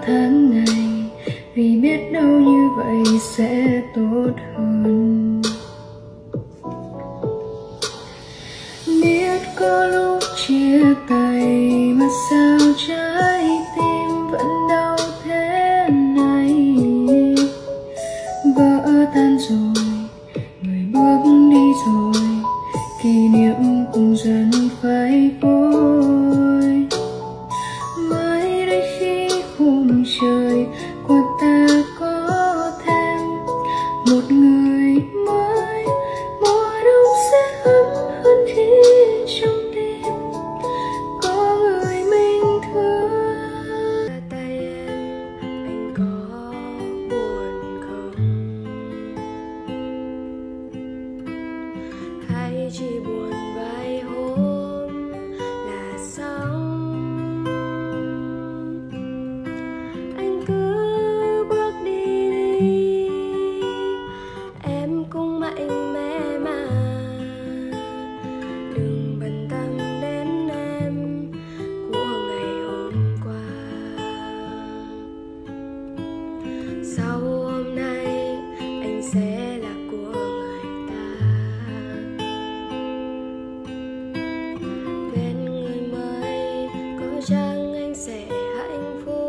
tháng ngày, vì biết đâu như vậy sẽ tốt hơn. Biết có lúc chia tay mà sao trái tim vẫn đau thế này. Vỡ tan rồi, người bước đi rồi, kỷ niệm cũng dần phai phôi. Mới đây khi khung trời của ta có thêm một người mới, mùa đông sẽ ấm hơn khi trong tim có người mình thương. Tay em, anh có buồn không? Hay chỉ buồn vài hôm là xong? Anh cứ bước đi đi, em cũng mạnh mẽ mà. Đừng bận tâm đến em của ngày hôm qua. Sau hôm nay anh sẽ là của người ta. Bên người mới có chăng anh sẽ hạnh phúc.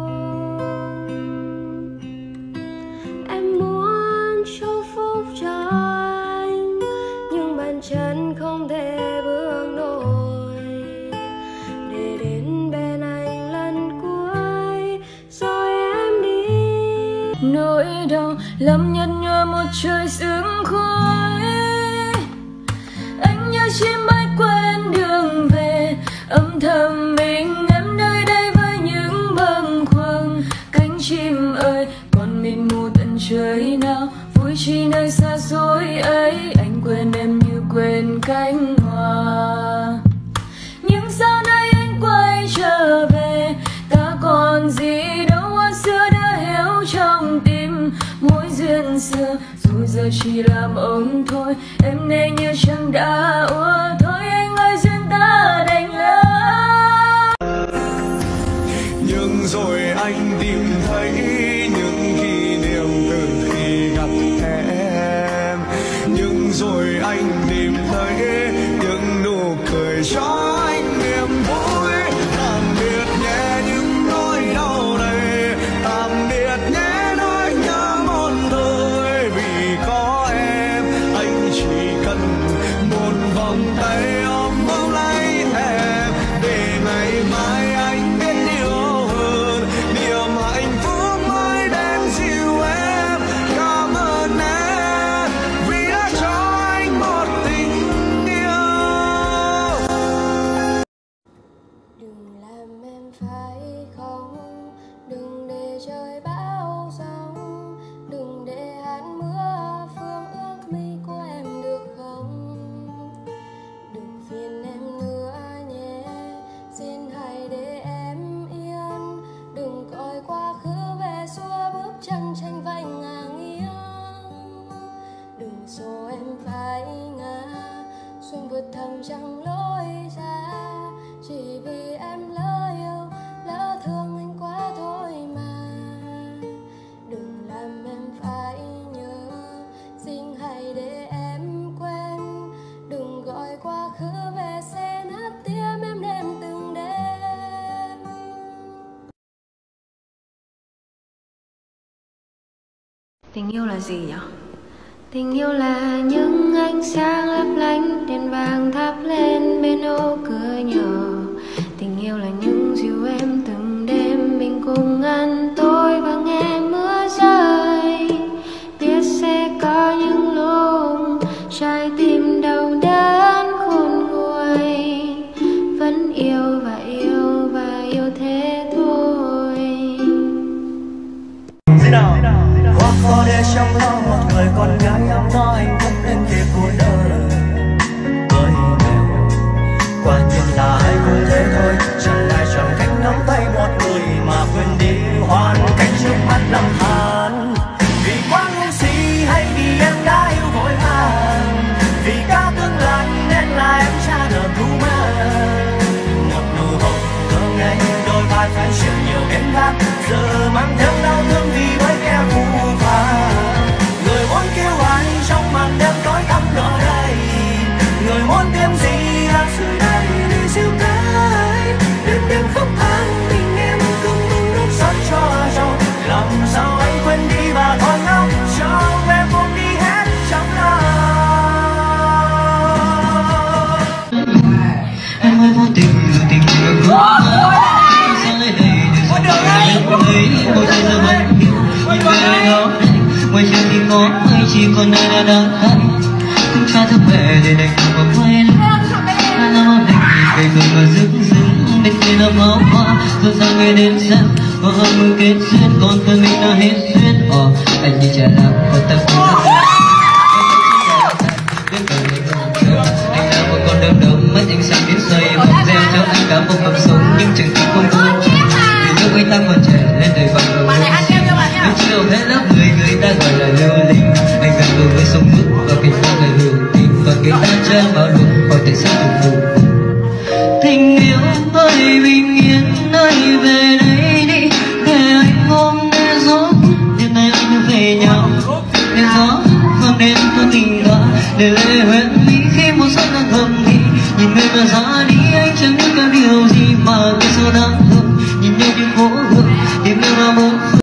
Em muốn chúc phúc cho anh, nhưng bàn chân không thể bước nổi để đến bên anh lần cuối rồi em đi. Nỗi đau lắm nhạt nhòa một trời sương khói. Anh như chim bay quên đường về, âm thầm mình em nơi đây với những bâng khuâng. Cánh chim ơi còn mịt mù tận trời nào, vui chi nơi xa xôi ấy. Anh quên em như quên cánh hoa, nhưng sau này anh quay trở về, ta còn gì đâu hoa xưa đã héo trong tim. Mối duyên xưa rồi giờ chỉ là mộng thôi, em này như chẳng đã úa. Thôi anh ơi duyên ta đành lỡ. Nhưng rồi anh tìm thấy những kỷ niệm từ khi gặp em. Nhưng rồi anh tìm thấy những nụ cười cho anh niềm vui. Tạm biệt nhé những nỗi đau này, tạm biệt nhé nỗi nhớ một đời. Vì có em anh chỉ cần một vòng tay ôm lấy em, để ngày mai anh biết yêu hơn. Niềm hạnh phúc mới đến dìu em. Cảm ơn em vì đã cho anh một tình yêu. Đừng làm em phải không, đừng để trời bão giông, đừng để hạt mưa phương ước mi của em được không. Đừng phiền em nữa nhé, xin hãy để em yên. Đừng coi quá khứ về xua bước chân tranh vanh ngang nghiêng. Đừng số em phải ngã xuân vượt thẳm chẳng lối ra, chỉ vì em lỡ yêu lỡ thương anh quá thôi mà. Đừng làm em phải nhớ, xin hãy để em quên. Đừng gọi quá khứ về sẽ nát tim em đêm từng đêm. Tình yêu là gì nhỉ? Tình yêu là những ánh sáng lấp lánh, đèn vàng thắp lên bên ô cửa nhỏ. Tình yêu là những dịu em từng đêm mình cùng ăn tối và nghe mưa rơi. Biết sẽ có những lúc trái tim đau đớn khôn nguôi, vẫn yêu và yêu và yêu thế thôi. Hoặc có để trong lòng một người con gái ấm no hạnh phúc đến khi cuộc đời. Với nghèo quả nhiên là ai cũng thế thôi, chẳng ai chọn cách nắm tay một người mà quên đi hoàn cảnh trước mắt lầm than. Vì quá ngu si hay vì em đã yêu vội vàng, vì cả tương lai nên là em cha nợ cứu mang. Một nụ hôn thơ ngây đôi vai phải chịu nhiều biến vác, giờ mang theo đau thương vì với kẻ phù phàng. Người muốn kêu ai trong màn đêm tối tăm ở đây, người muốn tìm gì ở dưới đây để dịu cái đêm đêm khóc than mình em không đúng lúc xót cho nhau. Làm sao anh quên đi và thôi ngốc cho em ôm đi hết trong lòng. Em ơi vô tình rồi tình người quá sao nơi đây để rồi thấy một thời giờ vẫn hiểu nhưng về nơi đó ngoài trời thì có hay chỉ còn nơi đã đáng thấy không cha thức về để đành vào quên hai năm ôm đành cây cười mà dưng dưng bên kia năm áo hoa rồi sang ngày đến xem và hơn mừng kết duyên còn tôi mình đã hết duyên anh như trẻ lạc và ta cũng anh là một con đom đóm mắt anh sáng đến xoay vòng reo cho anh cả một cuộc sống nhưng chẳng thích không vui vì lúc anh ta còn trẻ lên đời bằng đầu đến chiều hết lớp người ta gọi là lưu linh anh gần gũi với sông nước và cảnh phong ngày hữu tình và người ta chơi bao lùng hỏi tại sao đừng ngủ tình yêu ơi bình yên ơi về đây đi để anh ôm nghe gió đêm nay anh về nhau đêm gió vang đêm có tình đó để lệ hoen mi khi một giấc đang thầm thì nhìn người mà ra đi anh chẳng biết có điều gì mà cái số đáng thương nhìn nhau như phố hương tìm nhau vào một